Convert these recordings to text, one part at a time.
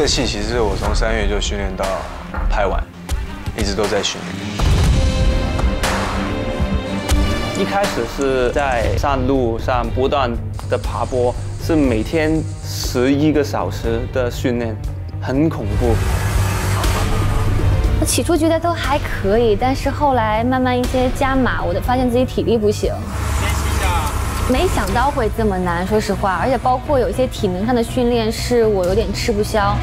个戏其实我从3月就训练到拍完，一直都在训练。 一开始是在山路上不断的爬坡，是每天11个小时的训练，很恐怖。 我起初觉得都还可以，但是后来慢慢一些加码，我就发现自己体力不行。没想到会这么难，说实话，而且包括有一些体能上的训练，是我有点吃不消。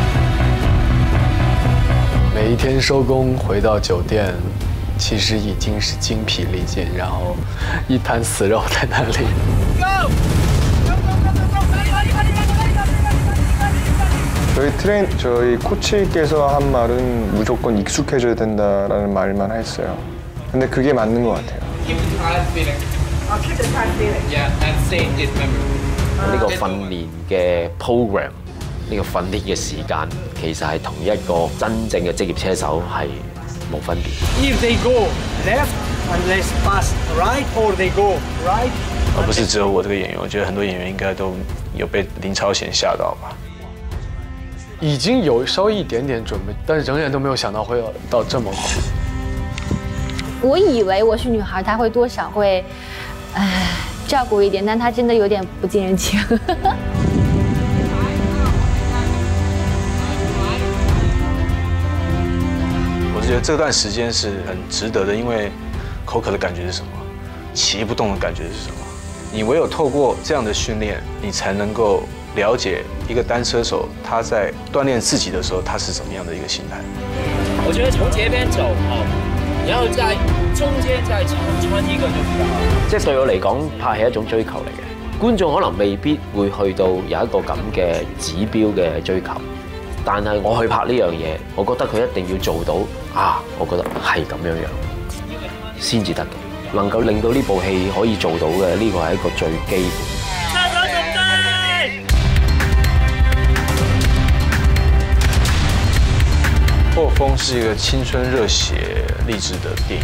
每一天收工回到酒店，其实已经是精疲力尽，然后一滩死肉在那里。 저희 코치께서 한 말은 무조건 익숙해져야 된다라는 말만 했어요. 근데 그게 맞는 것 같아요. 呢個訓練嘅 program， 呢個訓練嘅時間，其實係同一個真正嘅職業車手係冇分別。 If they go left unless pass right or they go right， 而不是只有我这个演员，我觉得很多演员应该都有被林超贤吓到吧。 已经有稍微一点点准备，但是仍然都没有想到会到这么苦。 我以为我是女孩，她会多少会，照顾一点，但她真的有点不近人情。 我觉得这段时间是很值得的，因为口渴的感觉是什么？骑不动的感觉是什么？你唯有透过这样的训练，你才能够了解一个单车手他在锻炼自己的時候，他是怎麼樣的一個心態。 我覺得從這邊走，然後在中間再穿一個就比較好。 即係對我嚟講，拍係一種追求嚟嘅。觀眾可能未必會去到有一個咁嘅指標嘅追求，但係我去拍呢樣嘢，我覺得佢一定要做到啊！我覺得係咁樣先至得嘅，能夠令到呢部戲可以做到嘅，呢個係一個最基本。 《破風》是一個青春熱血勵志的電影，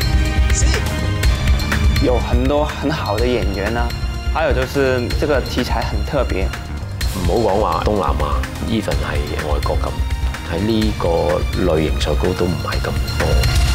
有很多很好的演員啊，還有就是這個題材很特別。 唔好講話東南亞，even 係外國咁，喺呢個類型上高都唔係咁多。